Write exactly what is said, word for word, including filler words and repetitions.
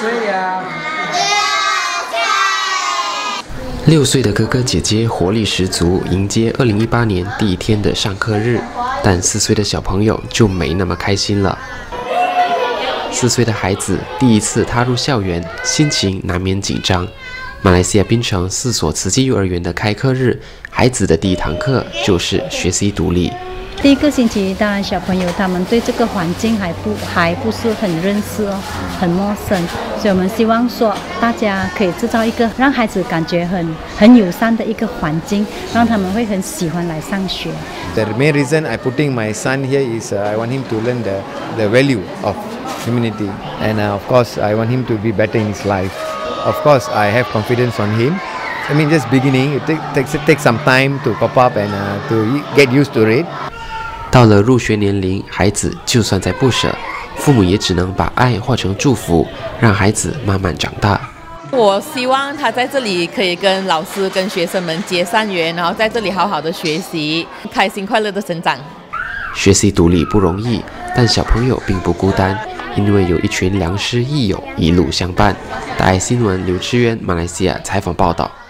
岁呀？ 六岁的哥哥姐姐活力十足，迎接二零一八年第一天的上课日，但四岁的小朋友就没那么开心了。四岁的孩子第一次踏入校园，心情难免紧张。马来西亚槟城四所慈济幼儿园的开课日，孩子的第一堂课就是学习独立。 第一个星期，当然小朋友他们对这个环境还不还不是很认识哦，很陌生，所以我们希望说大家可以制造一个让孩子感觉很很友善的一个环境，让他们会很喜欢来上学。 The main reason I putting my son here is uh, I want him to learn the the value of humanity, and uh, of course I want him to be better in his life. Of course I have confidence on him. I mean just beginning, it takes take, take some time to cope up and uh, to get used to it. 到了入学年龄，孩子就算再不舍，父母也只能把爱化成祝福，让孩子慢慢长大。 我希望他在这里可以跟老师、跟学生们结善缘，然后在这里好好的学习，开心快乐的成长。 学习独立不容易，但小朋友并不孤单，因为有一群良师益友一路相伴。大爱新闻刘志渊，马来西亚采访报道。